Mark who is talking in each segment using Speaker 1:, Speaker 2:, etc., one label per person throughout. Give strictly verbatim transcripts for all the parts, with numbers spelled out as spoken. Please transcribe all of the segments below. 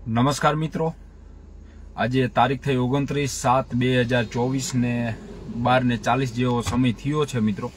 Speaker 1: નમસ્કાર મિત્રો, આજે તારીખ થઈ ઓગણત્રીસ સાત બે હજાર ચોવીસ ને બાર ને ચાલીસ જેવો સમય થયો છે મિત્રો.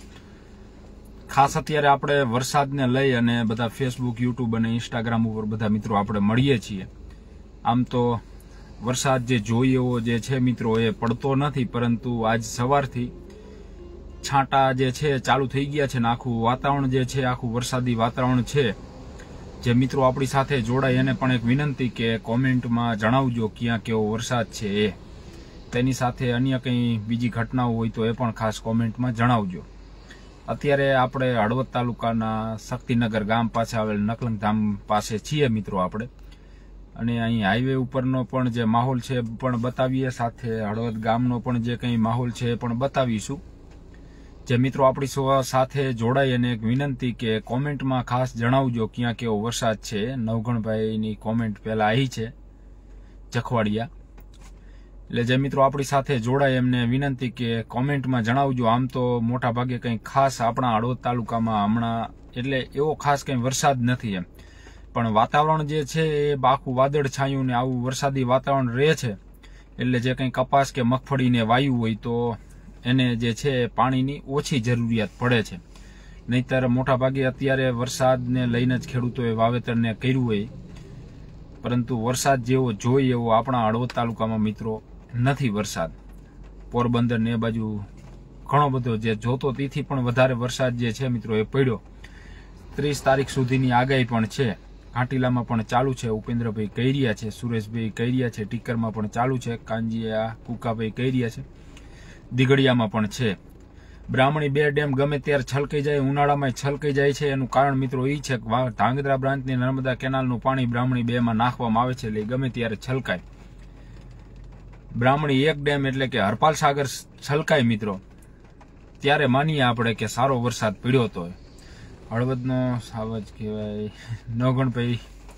Speaker 1: ખાસ અત્યારે આપણે વરસાદને લઈ અને બધા ફેસબુક, યુટ્યુબ અને ઇન્સ્ટાગ્રામ ઉપર બધા મિત્રો આપણે મળીએ છીએ. આમ તો વરસાદ જે જોઈએ એવો જે છે મિત્રો એ પડતો નથી, પરંતુ આજ સવારથી છાંટા જે છે ચાલુ થઈ ગયા છે ને આખું વાતાવરણ જે છે આખું વરસાદી વાતાવરણ છે. જે મિત્રો આપણી સાથે જોડાય એને પણ એક વિનંતી કે કોમેન્ટમાં જણાવજો ક્યાં કેવો વરસાદ છે એ. તેની સાથે અન્ય કંઈ બીજી ઘટનાઓ હોય તો એ પણ ખાસ કોમેન્ટમાં જણાવજો. અત્યારે આપણે હળવદ તાલુકાના શક્તિનગર ગામ પાસે આવેલ નકલંગ ધામ પાસે છીએ મિત્રો આપણે, અને અહીં હાઈવે ઉપરનો પણ જે માહોલ છે એ પણ બતાવીએ, સાથે હળવદ ગામનો પણ જે કંઈ માહોલ છે એ પણ બતાવીશું. જે મિત્રો આપણી સાથે જોડાય અને એક વિનંતી કે કોમેન્ટમાં ખાસ જણાવજો ક્યાં કેવો વરસાદ છે. નવગણભાઈની કોમેન્ટ પહેલા આવી છે જખવાડિયા, એટલે જે મિત્રો આપણી સાથે જોડાય એમને વિનંતી કે કોમેન્ટમાં જણાવજો. આમ તો મોટા ભાગે કંઈ ખાસ આપણા હળવદ તાલુકામાં હમણાં એટલે એવો ખાસ કંઈ વરસાદ નથી એમ, પણ વાતાવરણ જે છે એ આખું વાદળ છાયું ને આવું વરસાદી વાતાવરણ રહે છે. એટલે જે કંઈ કપાસ કે મગફળીને વાયુ હોય તો એને જે છે પાણીની ઓછી જરૂરિયાત પડે છે. નહીતર મોટા ભાગે અત્યારે વરસાદને લઈને જ ખેડૂતોએ વાવેતરને કર્યું હોય, પરંતુ વરસાદ જેવો જોઈએ એવો આપણા હળવદ તાલુકામાં મિત્રો નથી વરસાદ. પોરબંદર ને એ બાજુ ઘણો બધો જે જોતો તેથી પણ વધારે વરસાદ જે છે મિત્રો એ પડ્યો. ત્રીસ તારીખ સુધીની આગાહી પણ છે. ઘાટીલામાં પણ ચાલુ છે, ઉપેન્દ્રભાઈ કૈરિયા છે, સુરેશભાઈ કૈરિયા છે, ટીકરમાં પણ ચાલુ છે, કાંજીયા કુકાભાઈ કૈરિયા છે, દીગડિયામાં પણ છે. બ્રાહ્મણી બે ડેમ ગમે ત્યારે છલકાઈ જાય, ઉનાળામાં છલકાઈ જાય છે. એનું કારણ મિત્રો એ છે કે ધાંગધ્રા બ્રાન્ચની નર્મદા કેનાલનું પાણી બ્રાહ્મણી બે માં નાખવામાં આવે છે, એટલે ગમે ત્યારે છલકાય. બ્રાહ્મણી એક ડેમ એટલે કે હરપાલ સાગર છલકાય મિત્રો, ત્યારે માનીએ આપણે કે સારો વરસાદ પડ્યો હતો. હળવદનો સાવજ કહેવાય નવગણભાઈ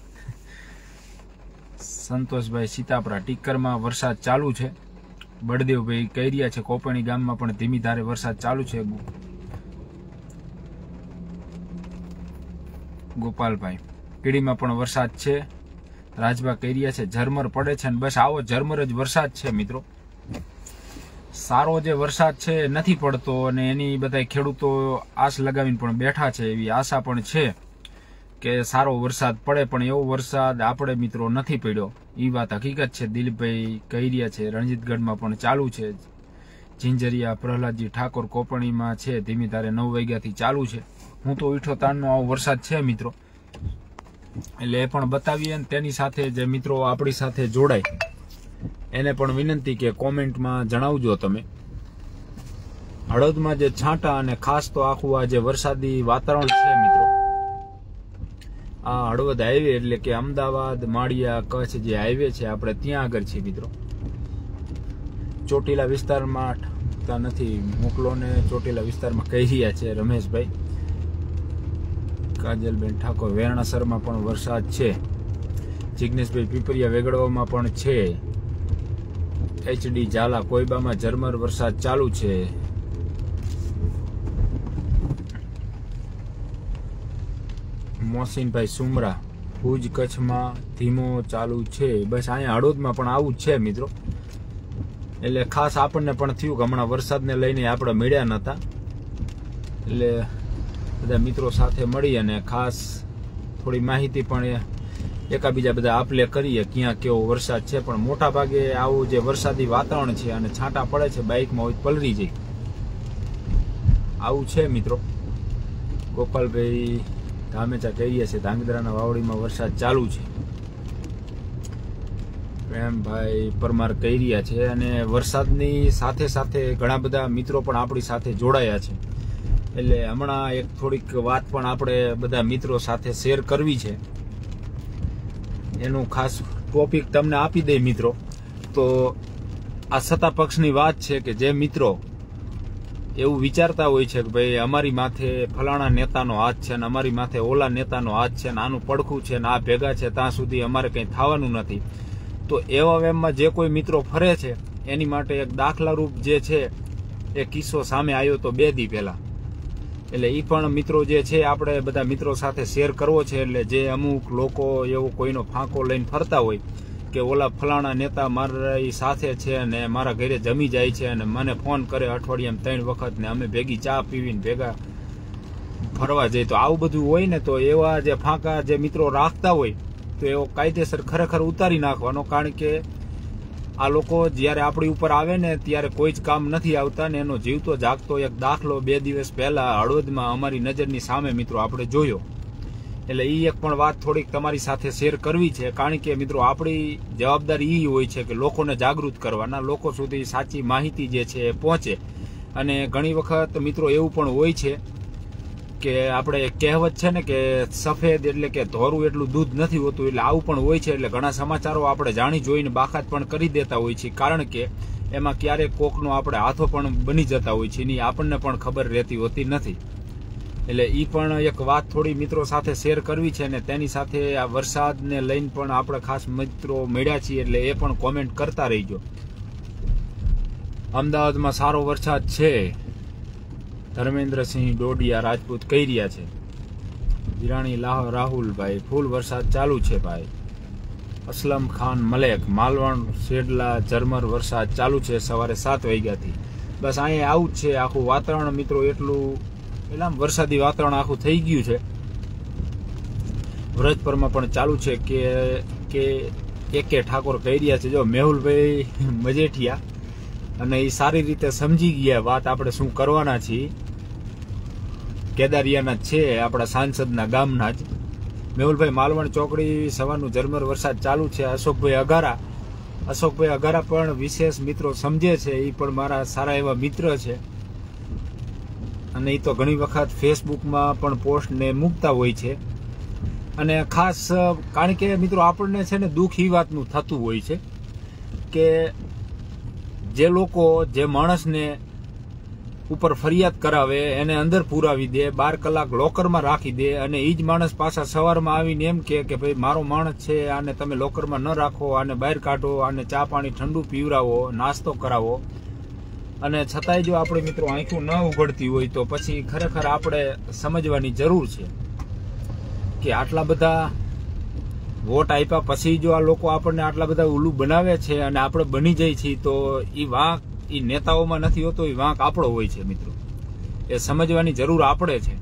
Speaker 1: સંતોષભાઈ સીતાપરા, ટીકરમાં વરસાદ ચાલુ છે. બળદેવભાઈ કૈરિયા છે, કોપણી ગામમાં પણ ધીમી ધારે વરસાદ ચાલુ છે. ગોપાલભાઈ કીડીમાં પણ વરસાદ છે. રાજભા કૈરિયા છે, ઝરમર પડે છે, બસ આવો ઝરમર જ વરસાદ છે મિત્રો. સારો જે વરસાદ છે નથી પડતો, અને એની બધા ખેડૂતો આશ લગાવીને પણ બેઠા છે. એવી આશા પણ છે કે સારો વરસાદ પડે, પણ એવો વરસાદ આપણે મિત્રો નથી પડ્યો. એ વાત હકીકત છે. દિલીપભાઈ કૈરિયા છે, રણજીતગઢમાં પણ ચાલુ છે. ઝીંઝરિયા પ્રહલાદજી ઠાકોર કોપણીમાં છે, ધીમી ધારે નવ વાગ્યાથી ચાલુ છે. હું તો ઇઠોતારનો આવો વરસાદ છે મિત્રો, એટલે એ પણ બતાવીએ. તેની સાથે જે મિત્રો આપણી સાથે જોડાય એને પણ વિનંતી કે કોમેન્ટમાં જણાવજો તમે. હળવદમાં જે છાંટા અને ખાસ તો આખું આ જે વરસાદી વાતાવરણ છે મિત્રો, આ હળવદ હાઈવે એટલે કે અમદાવાદ માળિયા કચ્છ જે હાઈવે છે આપણે ત્યાં આગળ છે મિત્રો. ચોટીલા વિસ્તારમાં નથી, મોકલો ને ચોટીલા વિસ્તારમાં કહી રહ્યા છે રમેશભાઈ. કાજલબેન ઠાકોર વેરણાસરમાં પણ વરસાદ છે. જિગ્નેશભાઈ પીપરિયા વેગડવામાં પણ છે. એચડી ઝાલા કોઈબામાં ઝરમર વરસાદ ચાલુ છે. મોસીનભાઈ સુમરા ભુજ કચ્છમાં ધીમો ચાલુ છે. બસ અહીંયા હળવદમાં પણ આવું જ છે મિત્રો. એટલે ખાસ આપણને પણ થયું કે હમણાં વરસાદને લઈને આપણે મળ્યા નહોતા, એટલે બધા મિત્રો સાથે મળી અને ખાસ થોડી માહિતી પણ એકાબીજા બધા આપલે કરીએ ક્યાં કેવો વરસાદ છે. પણ મોટા ભાગે આવું જે વરસાદી વાતાવરણ છે અને છાંટા પડે છે, બાઇકમાં હોય પલરી જાય આવું છે મિત્રો. ગોપાલભાઈ ધામેચા કહીએ છે, ધાંગધ્રાના વાવડીમાં વરસાદ ચાલુ છે. પ્રેમભાઈ પરમાર કૈરિયા છે, અને વરસાદની સાથે સાથે ઘણા બધા મિત્રો પણ આપણી સાથે જોડાયા છે. એટલે હમણાં એક થોડીક વાત પણ આપણે બધા મિત્રો સાથે શેર કરવી છે. એનું ખાસ ટોપિક તમને આપી દે મિત્રો. તો આ સત્તા પક્ષની વાત છે કે જે મિત્રો એવું વિચારતા હોય છે કે ભાઈ અમારી માથે ફલાણા નેતાનો હાથ છે ને અમારી માથે ઓલા નેતાનો હાથ છે ને આનું પડખું છે ને આ ભેગા છે, ત્યાં સુધી અમારે કંઈ થવાનું નથી. તો એવા વેમમાં જે કોઈ મિત્રો ફરે છે એની માટે એક દાખલારૂપ જે છે એ કિસ્સો સામે આવ્યો તો બે દી પહેલા. એટલે એ પણ મિત્રો જે છે આપણે બધા મિત્રો સાથે શેર કરવો છે. એટલે જે અમુક લોકો એવો કોઈનો ફાંકો લઈને ફરતા હોય કે ઓલા ફલાણા નેતા મારી સાથે છે અને મારા ઘરે જમી જાય છે અને મને ફોન કરે અઠવાડિયામાં ત્રણ વખત ને અમે ભેગી ચા પીવીને ભેગા ફરવા જઈએ, તો આવું બધું હોય ને તો એવા જે ફાંકા જે મિત્રો રાખતા હોય તો એવો કાયદેસર ખરેખર ઉતારી નાખવાનો. કારણ કે આ લોકો જ્યારે આપણી ઉપર આવે ને ત્યારે કોઈ જ કામ નથી આવતા ને એનો જીવતો જાગતો એક દાખલો બે દિવસ પહેલા હળવદમાં અમારી નજરની સામે મિત્રો આપણે જોયો. એટલે એ એક પણ વાત થોડીક તમારી સાથે શેર કરવી છે. કારણ કે મિત્રો આપણી જવાબદારી એ હોય છે કે લોકોને જાગૃત કરવાના, લોકો સુધી સાચી માહિતી જે છે એ પહોંચે. અને ઘણી વખત મિત્રો એવું પણ હોય છે કે આપણે કહેવત છે ને કે સફેદ એટલે કે ધોરું એટલું દૂધ નથી હોતું, એટલે આવું પણ હોય છે. એટલે ઘણા સમાચારો આપણે જાણી જોઈને બાકાત પણ કરી દેતા હોય છે, કારણ કે એમાં ક્યારેક કોકનો આપણે હાથો પણ બની જતા હોય છે, એની આપણને પણ ખબર રહેતી હોતી નથી. એટલે એ પણ એક વાત થોડી મિત્રો સાથે શેર કરવી છે. ને તેની સાથે આ વરસાદને લઈને પણ આપણે ખાસ મિત્રો મળ્યા છીએ, એટલે એ પણ કોમેન્ટ કરતા રહીજો. અમદાવાદમાં સારો વરસાદ છે, ધર્મેન્દ્રસિંહ ડોડિયા રાજપૂત કહી રહ્યા છે. વિરાણી લાહ રાહુલભાઈ ફૂલ વરસાદ ચાલુ છે ભાઈ. અસલમ ખાન મલેક માલવણ શેડલા ઝરમર વરસાદ ચાલુ છે સવારે સાત વાગ્યાથી. બસ અહીંયા આવું જ છે આખું વાતાવરણ મિત્રો, એટલું એટલે આમ વરસાદી વાતાવરણ આખું થઈ ગયું છે. વ્રજપરમાં પણ ચાલુ છે કે કે એકે ઠાકોર કહી રહ્યા છે. જો મેહુલભાઈ મજેઠિયા, અને એ સારી રીતે સમજી ગયા વાત આપણે શું કરવાના છીએ. કેદારિયાના જ છે, આપણા સાંસદના ગામના જ. મેહુલભાઈ માલવણ ચોકડી સવારનું ઝરમર વરસાદ ચાલુ છે. અશોકભાઈ અઘારા અશોકભાઈ અઘારા પણ વિશેષ મિત્રો સમજે છે, એ પણ મારા સારા એવા મિત્ર છે. અને એ તો ઘણી વખત ફેસબુકમાં પણ પોસ્ટ ને મૂકતા હોય છે. અને ખાસ કારણ કે મિત્રો આપણને છે ને દુઃખ એ વાતનું થતું હોય છે કે જે લોકો જે માણસને ઉપર ફરિયાદ કરાવે એને અંદર પુરાવી દે, બાર કલાક લોકરમાં રાખી દે, અને એ જ માણસ પાછા સવારમાં આવીને એમ કે કે ભાઈ મારો માણસ છે, આને તમે લોકરમાં ન રાખો, આને બહાર કાઢો, આને ચા પાણી ઠંડુ પીવરાવો, નાસ્તો કરાવો. અને છતાંય જો આપણે મિત્રો આંખું ન ઉઘડતી હોય તો પછી ખરેખર આપણે સમજવાની જરૂર છે કે આટલા બધા વોટ આપ્યા પછી જો આ લોકો આપણને આટલા બધા ઉલ્લુ બનાવે છે અને આપણે બની જાય છીએ, તો એ વાંક એ નેતાઓમાં નથી હોતો, એ વાંક આપણો હોય છે મિત્રો. એ સમજવાની જરૂર આપણે છે.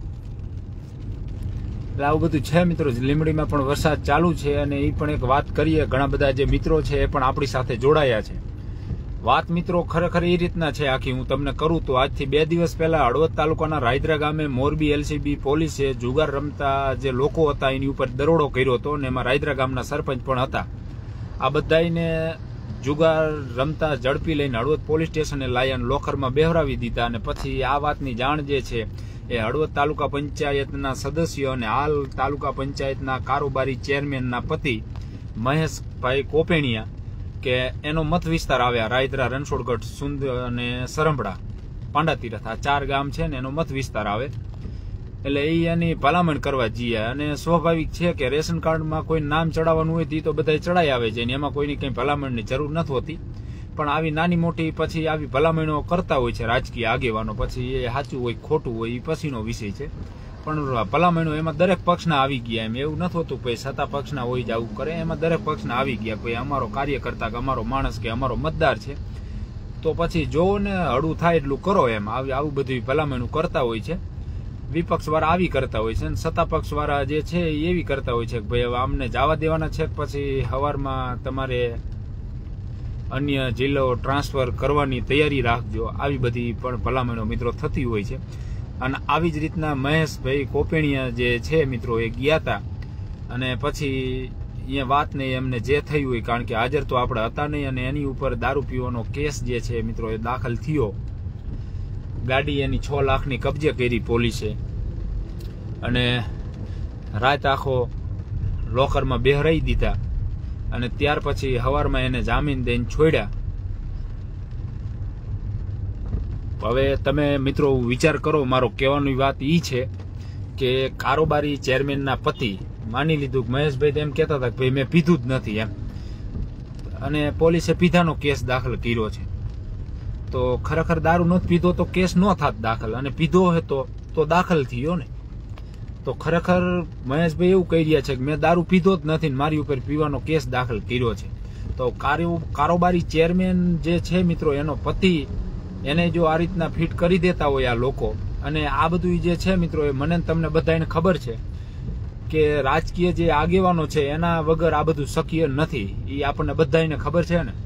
Speaker 1: એટલે આવું બધું છે મિત્રો. લીંબડીમાં પણ વરસાદ ચાલુ છે, અને એ પણ એક વાત કરીએ, ઘણા બધા જે મિત્રો છે એ પણ આપણી સાથે જોડાયા છે. વાત મિત્રો ખરેખર એ રીતના છે આખી હું તમને કરું તો આજથી બે દિવસ પહેલા હળવદ તાલુકાના રાયદ્રા ગામે મોરબી એલસીબી પોલીસે જુગાર રમતા જે લોકો હતા એની ઉપર દરોડો કર્યો હતો, અને એમાં રાયદ્રા ગામના સરપંચ પણ હતા. આ બધાને જુગાર રમતા ઝડપી લઈને હળવદ પોલીસ સ્ટેશને લાયા, લોકરમાં બેહરાવી દીધા. અને પછી આ વાતની જાણ જે છે એ હળવદ તાલુકા પંચાયતના સદસ્યો અને હાલ તાલુકા પંચાયતના કારોબારી ચેરમેનના પતિ મહેશભાઈ કોપેણિયા કે એનો મત વિસ્તાર આવ્યા, રાયદ્રા, રણછોડગઢ, સુંદ અને સરંભડા, પાંડાતીરથ, આ ચાર ગામ છે ને એનો મત વિસ્તાર આવે. એટલે એ એની ભલામણ કરવા જઈએ. અને સ્વાભાવિક છે કે રેશન કાર્ડમાં કોઈ નામ ચડાવવાનું હોય તો બધા ચડાઈ આવે છે, એમાં કોઈની કંઈ ભલામણની જરૂર નથી હોતી. પણ આવી નાની મોટી પછી આવી ભલામણો કરતા હોય છે રાજકીય આગેવાનો. પછી એ સાચું હોય ખોટું હોય એ પછીનો વિષય છે, પણ ભલામણો એમાં દરેક પક્ષના આવી ગયા. એમ એવું નથી હોતું ભાઈ સત્તા પક્ષના હોય જ આવું કરે, એમાં દરેક પક્ષના આવી ગયા. કોઈ અમારો કાર્યકર્તા કે અમારો માણસ કે અમારો મતદાર છે તો પછી જોવો ને હળવું થાય એટલું કરો. એમ આવું બધું ભલામણો કરતા હોય છે. વિપક્ષ વાળા આવી કરતા હોય છે, અને સત્તા પક્ષ વાળા જે છે એ એવી કરતા હોય છે કે ભાઈ હવે આમને જવા દેવાના છે, પછી સવારમાં તમારે અન્ય જિલ્લો ટ્રાન્સફર કરવાની તૈયારી રાખજો. આવી બધી પણ ભલામણો મિત્રો થતી હોય છે. અને આવી જ રીતના મહેશભાઈ કોપેણિયા જે છે મિત્રો એ ગયા હતા, અને પછી અહીંયા વાત નહીં એમને જે થયું હોય, કારણ કે હાજર તો આપણે હતા નહીં, અને એની ઉપર દારૂ પીવાનો કેસ જે છે મિત્રો એ દાખલ થયો. ગાડી એની છ લાખની કબજે કરી પોલીસે, અને રાત આખો લોકરમાં બેહરાઈ દીધા, અને ત્યાર પછી સવારમાં એને જામીન દઈને છોડ્યા. હવે તમે મિત્રો વિચાર કરો, મારો કહેવાની વાત એ છે કે કારોબારી ચેરમેનના પતિ માની લીધું કે મહેશભાઈ એમ કહેતા હતા કે ભાઈ મેં પીધું જ નથી એમ, અને પોલીસે પીધાનો કેસ દાખલ કર્યો છે. તો ખરેખર દારૂ નથી પીધો તો કેસ ન થાત દાખલ, અને પીધો હોય તો તો દાખલ થયો ને. તો ખરેખર મહેશભાઈ એવું કહી રહ્યા છે કે મેં દારૂ પીધો જ નથી, મારી ઉપર પીવાનો કેસ દાખલ કર્યો છે. તો કારોબારી ચેરમેન જે છે મિત્રો, એનો પતિ એને જો આ રીતના ફિટ કરી દેતા હોય આ લોકો, અને આ બધું જે છે મિત્રો, એ મને તમને બધાને ખબર છે કે રાજકીય જે આગેવાનો છે એના વગર આ બધું શક્ય નથી, એ આપણને બધાને ખબર છે ને.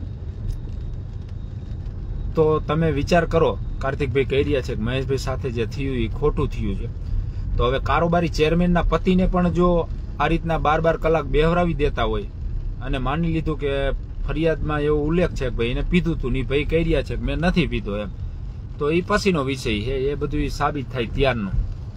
Speaker 1: તો તમે વિચાર કરો, કાર્તિકભાઈ કહી રહ્યા છે કે મહેશભાઈ સાથે જે થયું એ ખોટું થયું છે. તો હવે કારોબારી ચેરમેનના પતિને પણ જો આ રીતના બાર બાર કલાક બેહરાવી દેતા હોય, અને માની લીધું કે ફરિયાદમાં એવો ઉલ્લેખ છે કે ભાઈ એને પીધું હતું, ની ભાઈ કહી રહ્યા છે કે મેં નથી પીધો એમ, તો એ પછીનો વિષય છે, એ બધું સાબિત થાય ત્યારનો.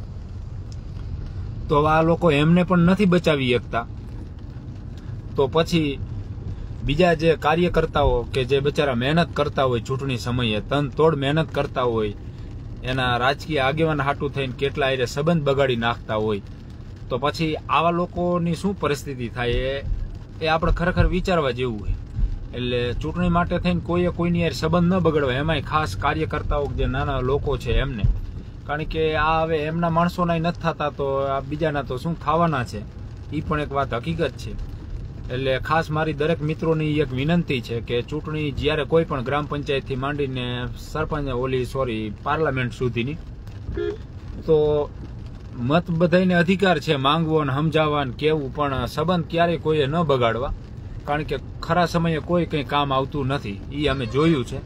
Speaker 1: તો આ લોકો એમને પણ નથી બચાવી શકતા, તો પછી બીજા જે કાર્યકર્તાઓ કે જે બચારા મહેનત કરતા હોય, ચૂંટણી સમયે તન તોડ મહેનત કરતા હોય, એના રાજકીય આગેવાન હાટું થઈને કેટલા એ સંબંધ બગાડી નાખતા હોય, તો પછી આવા લોકોની શું પરિસ્થિતિ થાય એ આપણે ખરેખર વિચારવા જેવું હોય. એટલે ચૂંટણી માટે થઈને કોઈએ કોઈની યાર સંબંધ ન બગડવા, એમાંય ખાસ કાર્યકર્તાઓ જે નાના લોકો છે એમને, કારણ કે આ હવે એમના માણસોના નથી થતા, તો આ બીજાના તો શું થવાના છે, એ પણ એક વાત હકીકત છે. એટલે ખાસ મારી દરેક મિત્રોની એક વિનંતી છે કે ચૂંટણી જ્યારે કોઈ પણ ગ્રામ પંચાયતથી માંડીને સરપંચ ઓલી સોરી પાર્લામેન્ટ સુધીની, તો મત બધાને અધિકાર છે માંગવો ને સમજાવવા ને કેવું, પણ સંબંધ ક્યારેય કોઈએ ન બગાડવા, કારણ કે ખરા સમયે કોઈ કંઈ કામ આવતું નથી, એ અમે જોયું છે.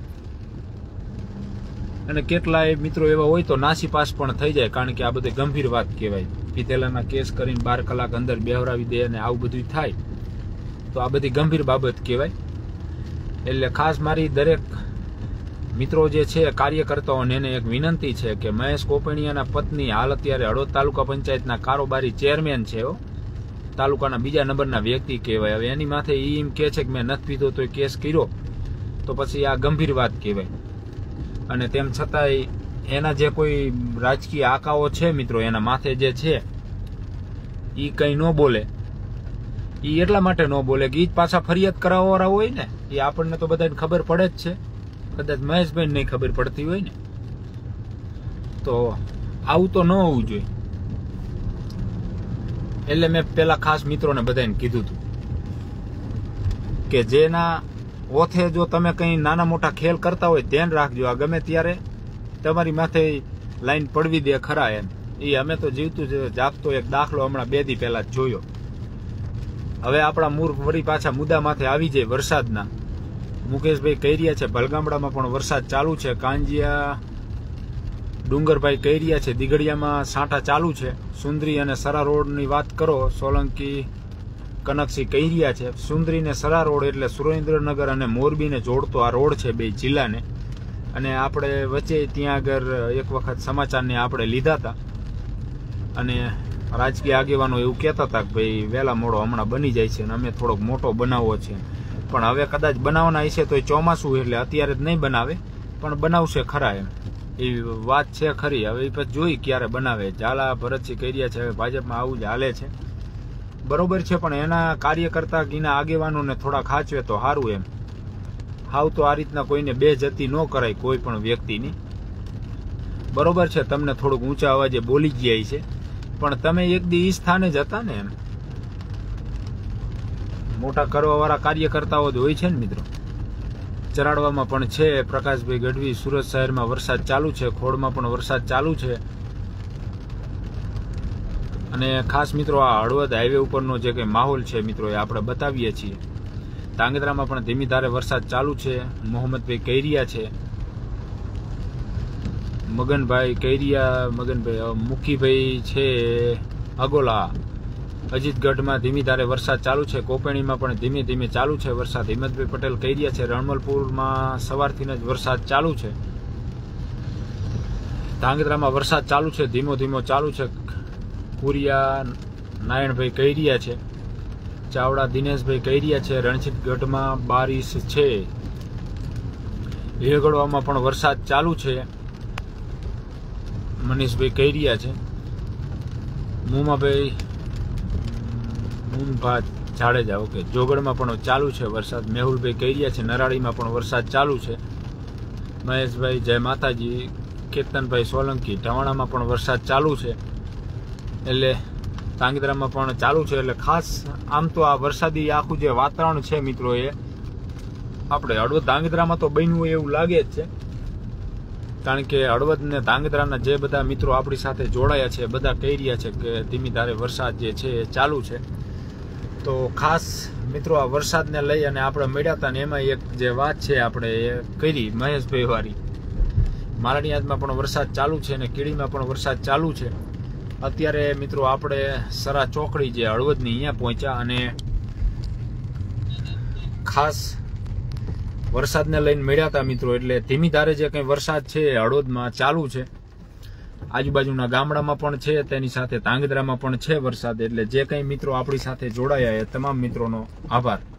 Speaker 1: અને કેટલાય મિત્રો એવા હોય તો નાસીપાસ પણ થઈ જાય, કારણ કે આ બધી ગંભીર વાત કહેવાય. પીધેલાના કેસ કરીને બાર કલાક અંદર બેહરાવી દે અને આવું બધું થાય, તો આ બધી ગંભીર બાબત કહેવાય. એટલે ખાસ મારી દરેક મિત્રો જે છે કાર્યકર્તાઓને એને એક વિનંતી છે કે મહેશ કોપણીયાના પત્ની હાલ અત્યારે હળવદ તાલુકા પંચાયતના કારોબારી ચેરમેન છે, તાલુકાના બીજા નંબરના વ્યક્તિ કહેવાય. હવે એની માથે એ એમ કહે છે કે મેં નથી પીધો તો કેસ કર્યો, તો પછી આ ગંભીર વાત કહેવાય. અને તેમ છતાંય એના જે કોઈ રાજકીય આકાઓ છે મિત્રો, એના માથે જે છે એ કંઈ ન બોલે. એ એટલા માટે ન બોલે કે એ જ પાછા ફરિયાદ કરાવવાવાળા હોય ને, એ આપણને તો બધાને ખબર પડે જ છે, કદાચ મહેશભાઈને નહીં ખબર પડતી હોય ને. તો આવું તો ન હોવું જોઈએ. એટલે મેં પેલા ખાસ મિત્રોને બધાને કીધું હતું કે જેના ઓથે જો તમે કંઈ નાના મોટા ખેલ કરતા હોય ધ્યાન રાખજો, આ ગમે ત્યારે તમારી માથે લાઈન પડવી દે ખરા એમ. એ અમે તો જીવતું જાગતો એક દાખલો હમણાં બે દી પહેલા જ જોયો. હવે આપણા મૂળ વળી પાછા મુદ્દા માથે આવી જાય વરસાદના. મુકેશભાઈ કહી રહ્યા છે ભલગામડામાં પણ વરસાદ ચાલુ છે, કાંજિયા ડુંગરભાઈ કહી રહ્યા છે દીગડિયામાં સાંટા ચાલુ છે. સુંદરી અને સરા રોડની વાત કરો, સોલંકી કનકસિંહ કહી રહ્યા છે સુંદરી ને સરા રોડ એટલે સુરેન્દ્રનગર અને મોરબીને જોડતો આ રોડ છે બે જિલ્લાને. અને આપણે વચ્ચે ત્યાં આગળ એક વખત સમાચારને આપણે લીધા હતા, અને રાજકીય આગેવાનો એવું કહેતા હતા કે ભાઈ વહેલા મોડો હમણાં બની જાય છે, અને અમે થોડોક મોટો બનાવવો છે. પણ હવે કદાચ બનાવવાના હશે તો એ ચોમાસું એટલે અત્યારે જ નહીં બનાવે, પણ બનાવશે ખરા એમ એવી વાત છે ખરી. હવે એ પછી જોઈ ક્યારે બનાવે. ઝાલા ભરતસિંહ કહી રહ્યા છે હવે ભાજપમાં આવું જ હાલે છે, બરોબર છે, પણ એના કાર્યકર્તા એના આગેવાનોને થોડા ખાચવે તો સારું એમ. હાવ તો આ રીતના કોઈને બે જતી ન કરાય કોઈ પણ વ્યક્તિની, બરોબર છે. તમને થોડુંક ઊંચા અવાજે બોલી ગયા છે, પણ તમે એક દી ઈ સ્થાને જ હતા ને એમ. મોટા કરવાવાળા કાર્યકર્તાઓ જ હોય છે ને મિત્રો. ચરાડવામાં પણ છે પ્રકાશભાઈ ગઢવી, સુરત શહેરમાં વરસાદ ચાલુ છે, ખોડમાં પણ વરસાદ ચાલુ છે. અને ખાસ મિત્રો આ હળવદ હાઈવે ઉપરનો જે કંઈ માહોલ છે મિત્રો એ આપણે બતાવીએ છીએ. ધાંગધ્રામાં પણ ધીમી ધારે વરસાદ ચાલુ છે. મોહમ્મદભાઈ કહી રહ્યા છે, મગનભાઈ કહી રહ્યા, મગનભાઈ મુખીભાઈ છે અગોલા. અજીતગઢમાં ધીમી ધારે વરસાદ ચાલુ છે. કોપેણીમાં પણ ધીમે ધીમે ચાલુ છે વરસાદ. હિંમતભાઈ પટેલ કહી રહ્યા છે રણમલપુરમાં સવારથી જ વરસાદ ચાલુ છે. ધાંગધ્રામાં વરસાદ ચાલુ છે, ધીમો ધીમો ચાલુ છે. કુરિયા નારાયણભાઈ કહી રહ્યા છે. ચાવડા દિનેશભાઈ કહી રહ્યા છે રણજીતગઢમાં બારિશ છે. હેગડવામાં પણ વરસાદ ચાલુ છે, મનીષભાઈ કહી રહ્યા છે. મુમાભાઈ મુમભા જાડેજા ઓકે જોગડમાં પણ ચાલુ છે વરસાદ. મેહુલભાઈ કહી રહ્યા છે નરાળીમાં પણ વરસાદ ચાલુ છે. મહેશભાઈ જય માતાજી કેતનભાઈ સોલંકી ઢવાણામાં પણ વરસાદ ચાલુ છે, એટલે ધાંગધ્રામાં પણ ચાલુ છે. એટલે ખાસ આમ તો આ વરસાદી આખું જે વાતાવરણ છે મિત્રો, એ આપણે હળવદ ધાંગધ્રામાં તો બન્યું એવું લાગે જ છે, કારણ કે હળવદ ને ધાંગધ્રાના જે બધા મિત્રો આપણી સાથે જોડાયા છે બધા કહી રહ્યા છે કે ધીમી ધારે વરસાદ જે છે એ ચાલુ છે. તો ખાસ મિત્રો આ વરસાદને લઈ અને આપણે મળ્યા હતા ને એમાં એક જે વાત છે આપણે એ કરી મહેશભાઈ વાળી. મારાણીયાદમાં પણ વરસાદ ચાલુ છે અને કીડીમાં પણ વરસાદ ચાલુ છે. અત્યારે મિત્રો આપણે સરા ચોકડી જે હળવદની અહીંયા પહોંચ્યા અને ખાસ વરસાદને લઈને મળ્યા હતા મિત્રો. એટલે ધીમી ધારે જે કંઈ વરસાદ છે એ હળવદમાં ચાલુ છે, આજુબાજુના ગામડામાં પણ છે, તેની સાથે ધાંગધ્રામાં પણ છે વરસાદ. એટલે જે કંઈ મિત્રો આપણી સાથે જોડાયા એ તમામ મિત્રોનો આભાર.